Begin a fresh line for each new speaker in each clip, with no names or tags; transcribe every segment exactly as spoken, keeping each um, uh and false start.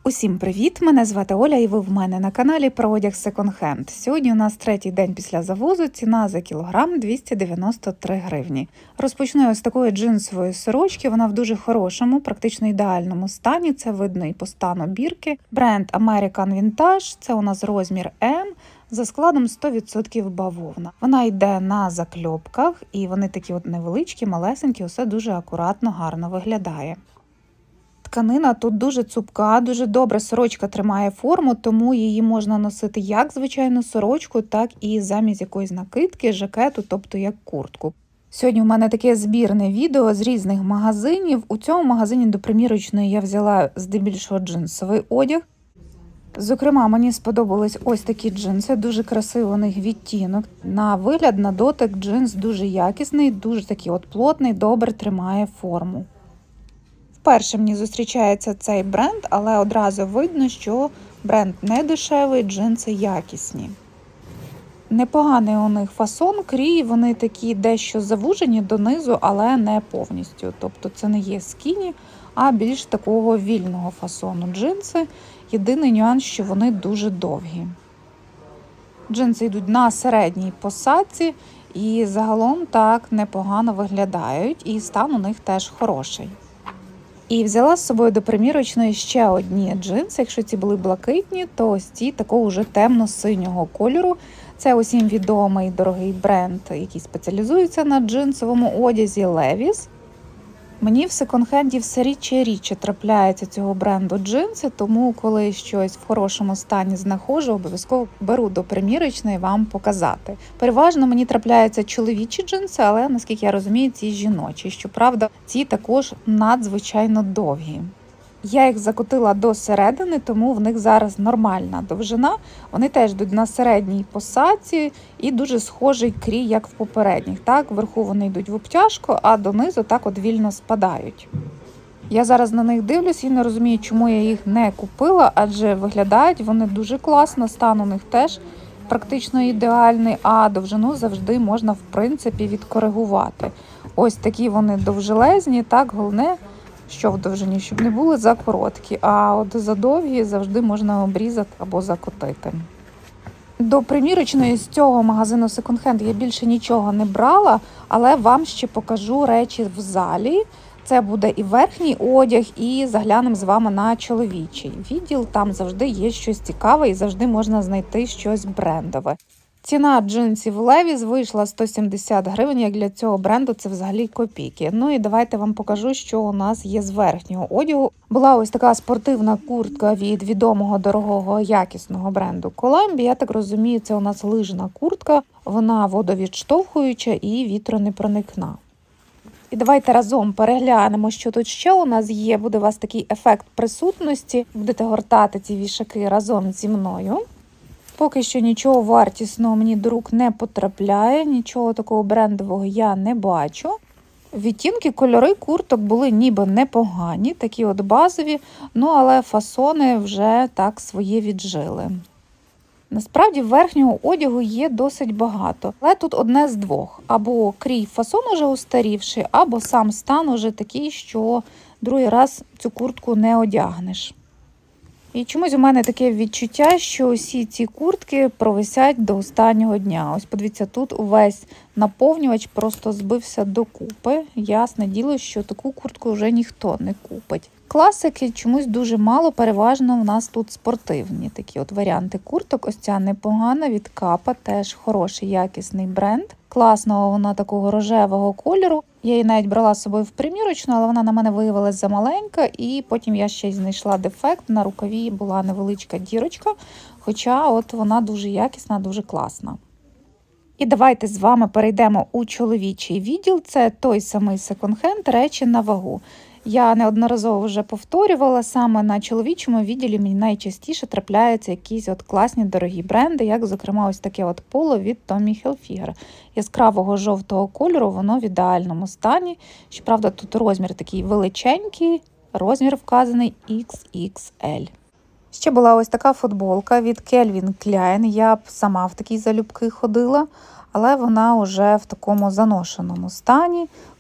Усім привіт! Мене звати Оля і ви в мене на каналі про одяг секонд-хенд. Сьогодні у нас третій день після завозу, ціна за кілограм двісті дев'яносто три гривні. Розпочну ось такої джинсової сорочки, вона в дуже хорошому, практично ідеальному стані, це видно і по стану бірки. Бренд American Vintage, це у нас розмір М, за складом сто відсотків бавовна. Вона йде на закльопках і вони такі от невеличкі, малесенькі, усе дуже акуратно, гарно виглядає. Тканина тут дуже цупка, дуже добре сорочка тримає форму, тому її можна носити як звичайну сорочку, так і замість якоїсь накидки, жакету, тобто як куртку. Сьогодні у мене таке збірне відео з різних магазинів. У цьому магазині до примірочної я взяла здебільшого джинсовий одяг. Зокрема, мені сподобались ось такі джинси, дуже красивий у них відтінок. На вигляд, на дотик джинс дуже якісний, дуже такий от плотний, добре тримає форму. Вперше мені зустрічається цей бренд, але одразу видно, що бренд не дешевий, джинси якісні. Непоганий у них фасон, крій, вони такі дещо завужені донизу, але не повністю. Тобто це не є скіні, а більш такого вільного фасону джинси. Єдиний нюанс, що вони дуже довгі. Джинси йдуть на середній посадці і загалом так непогано виглядають, і стан у них теж хороший. І взяла з собою до примірочної ще одні джинси. Якщо ці були блакитні, то ось ці такого вже темно-синього кольору. Це усім відомий дорогий бренд, який спеціалізується на джинсовому одязі Levi's. Мені в секонд-хенді все рідше і рідше трапляється цього бренду джинси, тому коли щось в хорошому стані знаходжу, обов'язково беру до примірочної вам показати. Переважно мені трапляються чоловічі джинси, але, наскільки я розумію, ці жіночі. Щоправда, ці також надзвичайно довгі. Я їх закотила до середини, тому в них зараз нормальна довжина. Вони теж йдуть на середній посадці і дуже схожий крій, як в попередніх. Так, вверху вони йдуть в обтяжку, а донизу так от вільно спадають. Я зараз на них дивлюсь і не розумію, чому я їх не купила, адже виглядають вони дуже класно, стан у них теж практично ідеальний, а довжину завжди можна, в принципі, відкоригувати. Ось такі вони довжелезні, так, головне, що в довжині, щоб не були закороткі, а от задовгі завжди можна обрізати або закотити. До примірочної з цього магазину секонд-хенд я більше нічого не брала, але вам ще покажу речі в залі. Це буде і верхній одяг, і заглянемо з вами на чоловічий відділ. Там завжди є щось цікаве і завжди можна знайти щось брендове. Ціна джинсів Levi's вийшла сто сімдесят гривень, як для цього бренду це взагалі копійки. Ну і давайте вам покажу, що у нас є з верхнього одягу. Була ось така спортивна куртка від відомого, дорогого, якісного бренду Columbia. Я так розумію, це у нас лижна куртка, вона водовідштовхуюча і вітронепроникна. І давайте разом переглянемо, що тут ще у нас є. Буде у вас такий ефект присутності, будете гортати ці вішаки разом зі мною. Поки що нічого вартісного мені до рук не потрапляє, нічого такого брендового я не бачу. Відтінки, кольори курток були ніби непогані, такі от базові, ну але фасони вже так своє віджили. Насправді верхнього одягу є досить багато, але тут одне з двох. Або крій фасон уже устарівший, або сам стан уже такий, що другий раз цю куртку не одягнеш. І чомусь у мене таке відчуття, що усі ці куртки провисять до останнього дня. Ось подивіться, тут увесь наповнювач просто збився докупи. Ясне діло, що таку куртку вже ніхто не купить. Класики чомусь дуже мало, переважно в нас тут спортивні такі от варіанти курток. Ось ця непогана від Капа, теж хороший якісний бренд. Класного вона такого рожевого кольору. Я її навіть брала з собою в примірочну, але вона на мене виявилася замаленька, і потім я ще й знайшла дефект. На рукаві була невеличка дірочка, хоча от вона дуже якісна, дуже класна. І давайте з вами перейдемо у чоловічий відділ. Це той самий секонд-хенд, речі на вагу. Я неодноразово вже повторювала, саме на чоловічому відділі мені найчастіше трапляються якісь от класні дорогі бренди, як, зокрема, ось таке от поло від Tommy Hilfiger. Яскравого жовтого кольору, воно в ідеальному стані. Щоправда, тут розмір такий величенький, розмір вказаний ікс ікс ель. Ще була ось така футболка від Calvin Klein. Я б сама в такій залюбки ходила, але вона вже в такому заношеному стані.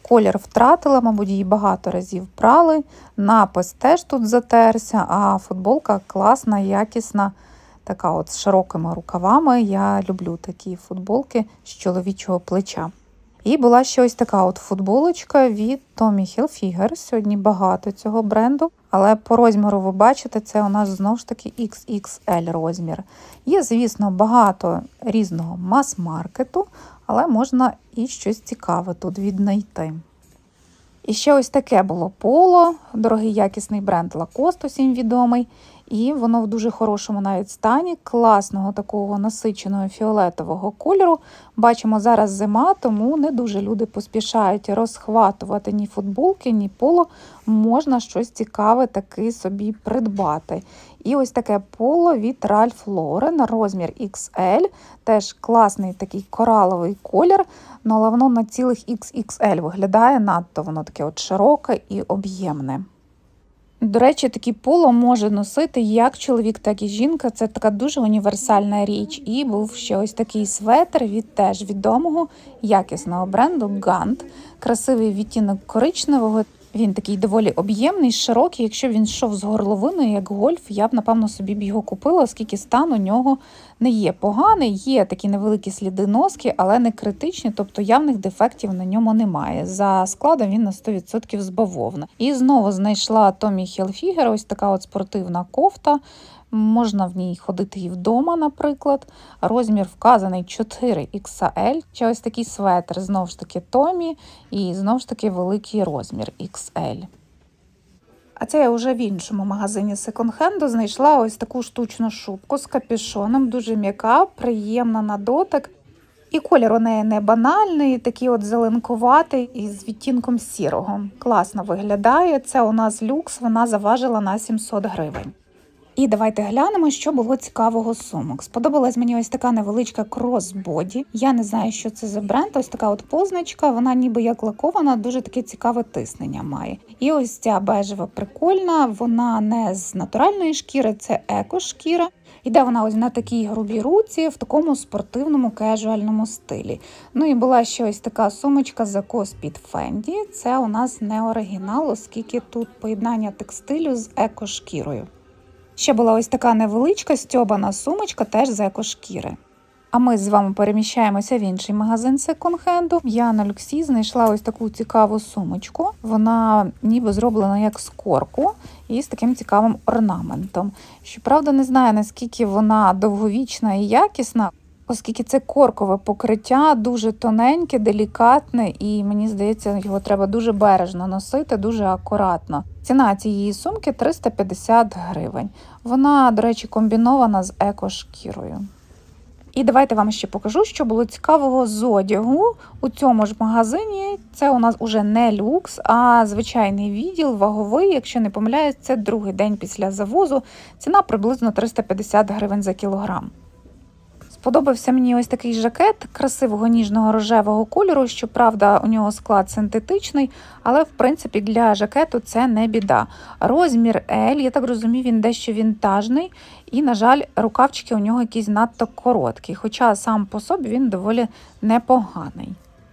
Колір втратила, мабуть, її багато разів прали. Напис теж тут затерся, а футболка класна, якісна, така от з широкими рукавами. Я люблю такі футболки з чоловічого плеча. І була ще ось така от футболочка від Tommy Hilfiger. Сьогодні багато цього бренду, але по розміру ви бачите, це у нас знову ж таки ікс ікс ель розмір. Є, звісно, багато різного мас-маркету, але можна і щось цікаве тут віднайти. І ще ось таке було поло, дорогий якісний бренд Lacoste, усім відомий. І воно в дуже хорошому навіть стані, класного такого насиченого фіолетового кольору. Бачимо, зараз зима, тому не дуже люди поспішають розхватувати ні футболки, ні поло. Можна щось цікаве таки собі придбати. І ось таке поло від Ralph Lauren, розмір ікс ель. Теж класний такий кораловий колір, але воно на цілих ікс ікс ель виглядає, надто воно таке от широке і об'ємне. До речі, такі поло може носити як чоловік, так і жінка. Це така дуже універсальна річ. І був ще ось такий светр від теж відомого якісного бренду Gant. Красивий відтінок коричневого. Він такий доволі об'ємний, широкий. Якщо він йшов з горловиною, як гольф, я б, напевно, собі б його купила, оскільки стан у нього не є поганий. Є такі невеликі сліди носки, але не критичні, тобто явних дефектів на ньому немає. За складом він на сто відсотків з бавовни. І знову знайшла Tommy Hilfiger, ось така от спортивна кофта. Можна в ній ходити і вдома, наприклад. Розмір вказаний чотири ікс ель. Чи ось такий светр, знову ж таки Tommy, і знову ж таки великий розмір ікс ель. А це я вже в іншому магазині секонд-хенду знайшла ось таку штучну шубку з капюшоном, дуже м'яка, приємна на дотик. І колір у неї не банальний, такий от зеленкуватий із відтінком сірого. Класно виглядає. Це у нас люкс, вона заважила на сімсот гривень. І давайте глянемо, що було цікавого з сумок. Сподобалась мені ось така невеличка кросбоді. Я не знаю, що це за бренд. Ось така от позначка, вона ніби як лакована, дуже таке цікаве тиснення має. І ось ця бежева прикольна, вона не з натуральної шкіри, це еко-шкіра. Іде вона ось на такій грубій руці, в такому спортивному кежуальному стилі. Ну і була ще ось така сумочка з Lacoste під Fendi. Це у нас не оригінал, оскільки тут поєднання текстилю з еко-шкірою. Ще була ось така невеличка стьобана сумочка, теж з екошкіри. А ми з вами переміщаємося в інший магазин секонд-хенду. Я на люксі знайшла ось таку цікаву сумочку. Вона ніби зроблена як з корку і з таким цікавим орнаментом. Щоправда, не знаю, наскільки вона довговічна і якісна, оскільки це коркове покриття, дуже тоненьке, делікатне, і мені здається, його треба дуже бережно носити, дуже акуратно. Ціна цієї сумки триста п'ятдесят гривень. Вона, до речі, комбінована з еко-шкірою. І давайте вам ще покажу, що було цікавого з одягу у цьому ж магазині. Це у нас уже не люкс, а звичайний відділ, ваговий. Якщо не помиляюсь, це другий день після завозу. Ціна приблизно триста п'ятдесят гривень за кілограм. Сподобався мені ось такий жакет красивого ніжного рожевого кольору. Щоправда, у нього склад синтетичний, але в принципі для жакету це не біда. Розмір ель, я так розумію, він дещо вінтажний. І, на жаль, рукавчики у нього якісь надто короткі, хоча сам по собі він доволі непоганий.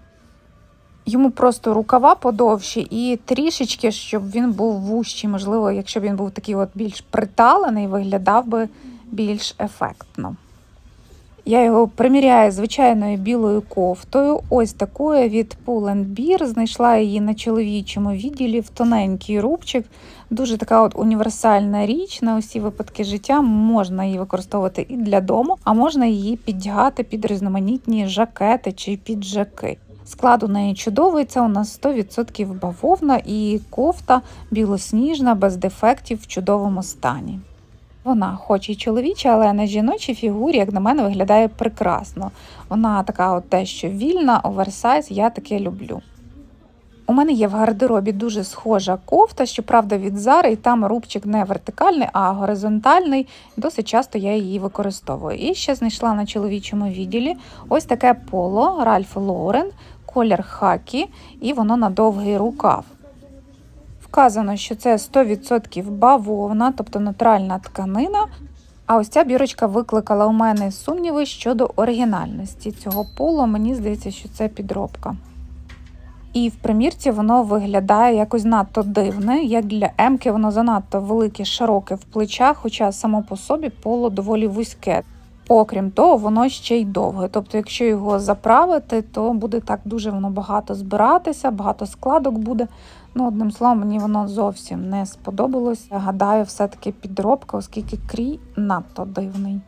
Йому просто рукава подовші і трішечки, щоб він був вужчий. Можливо, якщо б він був такий от більш приталений, виглядав би більш ефектно. Я його приміряю звичайною білою кофтою, ось такою від Pull and Bear. Знайшла її на чоловічому відділі в тоненький рубчик. Дуже така от універсальна річ на усі випадки життя. Можна її використовувати і для дому, а можна її піддягати під різноманітні жакети чи піджаки. Склад у неї чудовий, це у нас сто відсотків бавовна і кофта білосніжна, без дефектів, в чудовому стані. Вона хоч і чоловіча, але на жіночій фігурі, як на мене, виглядає прекрасно. Вона така от дещо вільна, оверсайз, я таке люблю. У мене є в гардеробі дуже схожа кофта, щоправда від Zara, і там рубчик не вертикальний, а горизонтальний. Досить часто я її використовую. І ще знайшла на чоловічому відділі ось таке поло Ralph Lauren, колір хакі, і воно на довгий рукав. Вказано, що це сто відсотків бавовна, тобто натуральна тканина. А ось ця бірочка викликала у мене сумніви щодо оригінальності цього поло. Мені здається, що це підробка. І в примірці воно виглядає якось надто дивне, як для М-ки воно занадто велике, широке в плечах, хоча само по собі поло доволі вузьке. Окрім того, воно ще й довге, тобто якщо його заправити, то буде так дуже воно багато збиратися, багато складок буде. Ну, одним словом, мені воно зовсім не сподобалось. Я гадаю, все-таки підробка, оскільки крій надто дивний.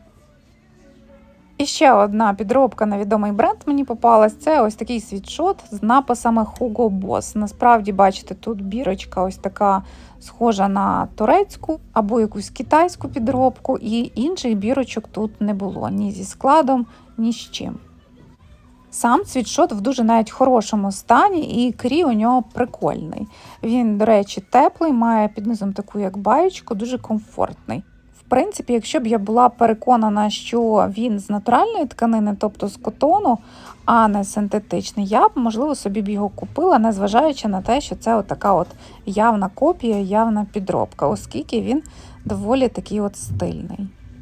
І ще одна підробка на відомий бренд мені попалась. Це ось такий світшот з написами Hugo Boss. Насправді, бачите, тут бірочка ось така схожа на турецьку або якусь китайську підробку. І інших бірочок тут не було ні зі складом, ні з чим. Сам світшот в дуже навіть хорошому стані, і крій у нього прикольний. Він, до речі, теплий, має під низом таку як баєчку, дуже комфортний. В принципі, якщо б я була переконана, що він з натуральної тканини, тобто з котону, а не синтетичний, я б, можливо, собі б його купила, незважаючи на те, що це от така от явна копія, явна підробка, оскільки він доволі такий от стильний.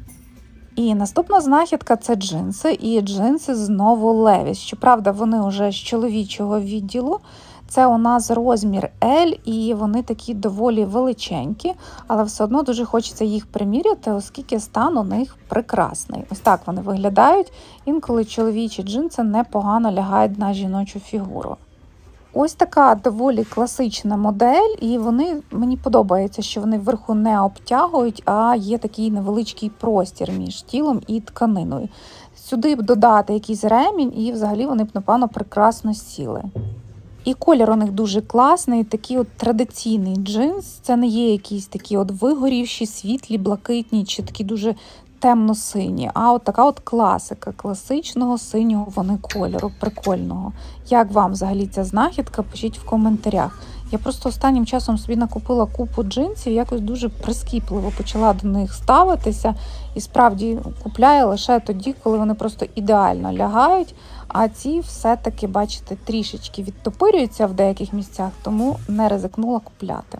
І наступна знахідка – це джинси, і джинси знову Levi's. Щоправда, вони вже з чоловічого відділу. Це у нас розмір L, і вони такі доволі величенькі, але все одно дуже хочеться їх приміряти, оскільки стан у них прекрасний. Ось так вони виглядають. Інколи чоловічі джинси непогано лягають на жіночу фігуру. Ось така доволі класична модель, і вони, мені подобається, що вони вверху не обтягують, а є такий невеличкий простір між тілом і тканиною. Сюди б додати якийсь ремінь, і взагалі вони б, напевно, прекрасно сіли. І колір у них дуже класний, такий от традиційний джинс. Це не є якісь такі от вигорівші, світлі, блакитні чи такі дуже темно-сині, а от така от класика класичного синього вони кольору, прикольного. Як вам взагалі ця знахідка? Пишіть в коментарях. Я просто останнім часом собі накупила купу джинсів, якось дуже прискіпливо почала до них ставитися. І справді купляю лише тоді, коли вони просто ідеально лягають, а ці все-таки, бачите, трішечки відтопирюються в деяких місцях, тому не ризикнула купляти.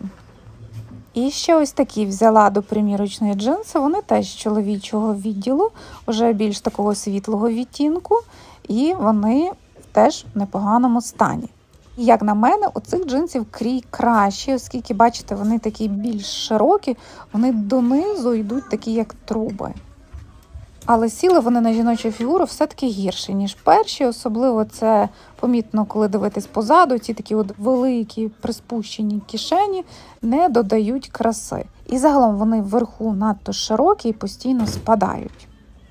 І ще ось такі взяла до примірочної джинси, вони теж з чоловічого відділу, вже більш такого світлого відтінку, і вони теж в непоганому стані. І як на мене, у цих джинсів крій кращий, оскільки, бачите, вони такі більш широкі, вони донизу йдуть такі, як труби. Але сіли вони на жіночу фігуру все-таки гірше, ніж перші. Особливо це помітно, коли дивитись позаду. Ці такі от великі приспущені кишені не додають краси. І загалом вони вверху надто широкі і постійно спадають.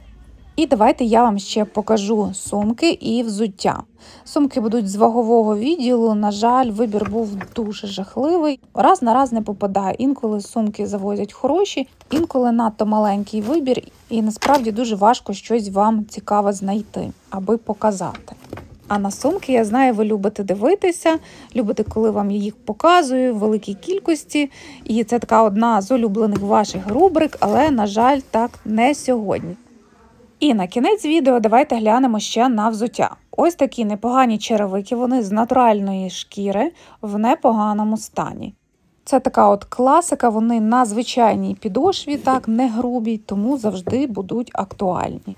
І давайте я вам ще покажу сумки і взуття. Сумки будуть з вагового відділу, на жаль, вибір був дуже жахливий. Раз на раз не попадає. Інколи сумки завозять хороші, інколи надто маленький вибір. І насправді дуже важко щось вам цікаве знайти, аби показати. А на сумки, я знаю, ви любите дивитися, любите, коли вам їх показую в великій кількості. І це така одна з улюблених ваших рубрик, але, на жаль, так не сьогодні. І на кінець відео давайте глянемо ще на взуття. Ось такі непогані черевики, вони з натуральної шкіри в непоганому стані. Це така от класика, вони на звичайній підошві, так, не грубій, тому завжди будуть актуальні.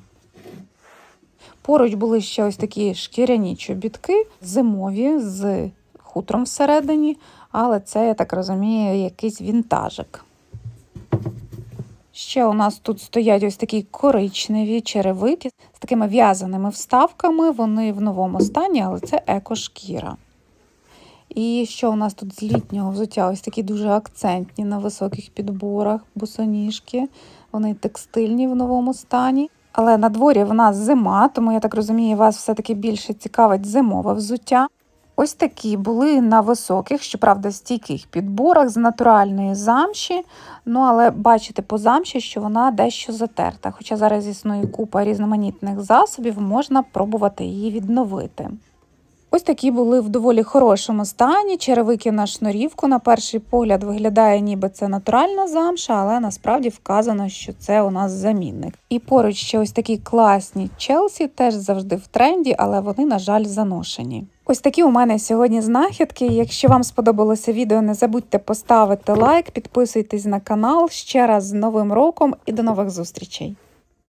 Поруч були ще ось такі шкіряні чобітки, зимові, з хутром всередині, але це, я так розумію, якийсь вінтажик. Ще у нас тут стоять ось такі коричневі черевики з такими в'язаними вставками, вони в новому стані, але це екошкіра. І що у нас тут з літнього взуття? Ось такі дуже акцентні на високих підборах босоніжки, вони текстильні в новому стані. Але на дворі в нас зима, тому, я так розумію, вас все-таки більше цікавить зимове взуття. Ось такі були на високих, щоправда, стійких підборах з натуральної замші. Ну, але бачите по замші, що вона дещо затерта. Хоча зараз існує купа різноманітних засобів, можна пробувати її відновити. Ось такі були в доволі хорошому стані. Черевики на шнурівку. На перший погляд виглядає, ніби це натуральна замша, але насправді вказано, що це у нас замінник. І поруч ще ось такі класні Челсі, теж завжди в тренді, але вони, на жаль, заношені. Ось такі у мене сьогодні знахідки. Якщо вам сподобалося відео, не забудьте поставити лайк, підписуйтесь на канал. Ще раз з Новим роком і до нових зустрічей!